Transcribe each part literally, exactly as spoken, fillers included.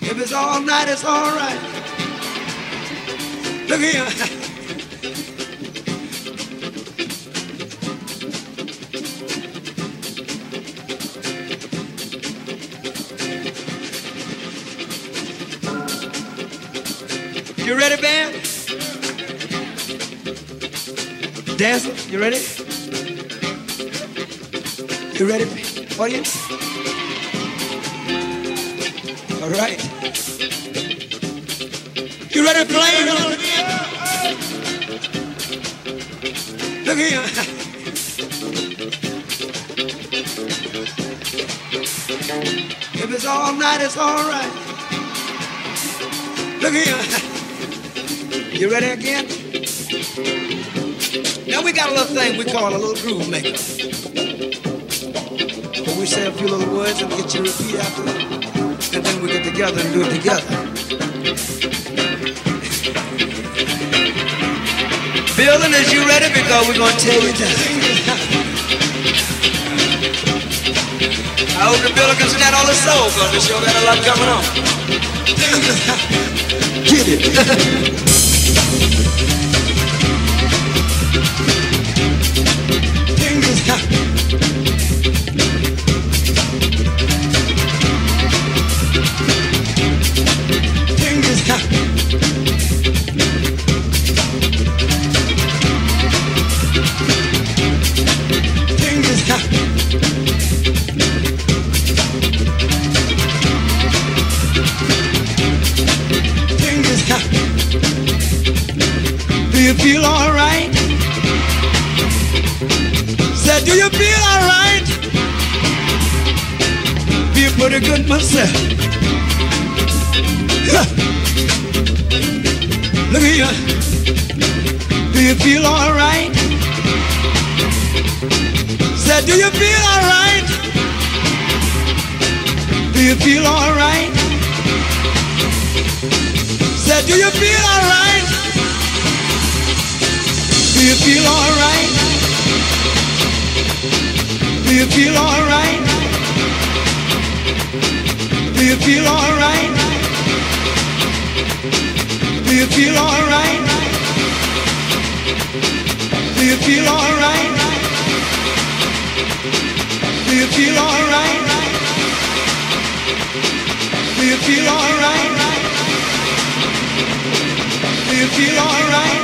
If it's all night, it's all right. Look here. You ready, band? Dancer, you ready? You ready, audience? All right. You ready to play? Look here. If it's all night, it's all right. Look here. You ready again? Now we got a little thing we call a little groove maker. But we say a few little words and get you to repeat after that. And then we get together and do it together. Building, is you ready? Because we're going to tell you that. I hope the building can stand on the soul, because they sure got a lot coming on. Get it. Do you feel all right? Said, do you feel all right? Feel pretty good myself. Look at you. Do you feel all right? Said, do you feel all right? Do you feel all right? Said, do you feel all right? Do you feel all right? Do you feel all right? Do you feel all right? Do you feel all right? Do you feel all right? Do you feel all right? Do you feel all right? Do you feel all right?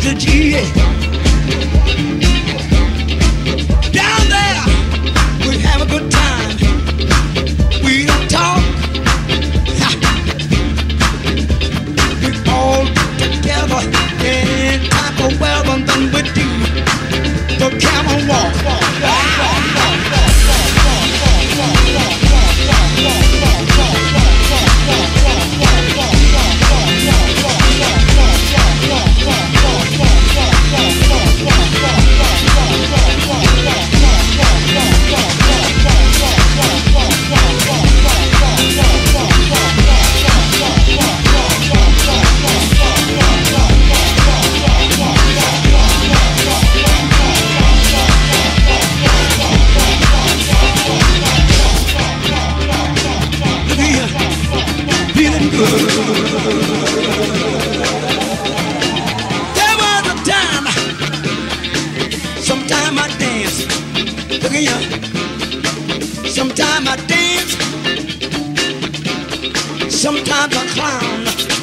to G A. Down there, we have a good time. We don't talk. Ha. We all get together in type of weather, and then we do the camel walk. walk, walk, walk, walk, walk, walk, walk, walk, walk, there was a time, sometime I dance, look at you, sometime I dance, sometimes I clown,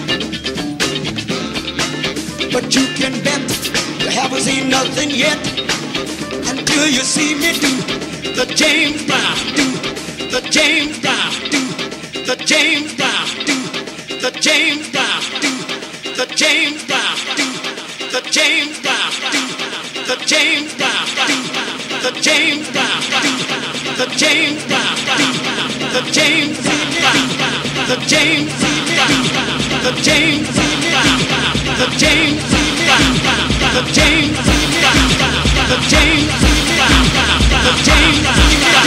but you can bet you haven't seen nothing yet until you see me do the James Brown, do the James Brown, do the James Brown, do the James Brown, do the James Brown, do the James Brown, do the James Brown, do the James Brown, do the James Brown, do the James Brown, the James Brown, the James Brown, the James Brown, the James Brown, the James Brown, the James Brown.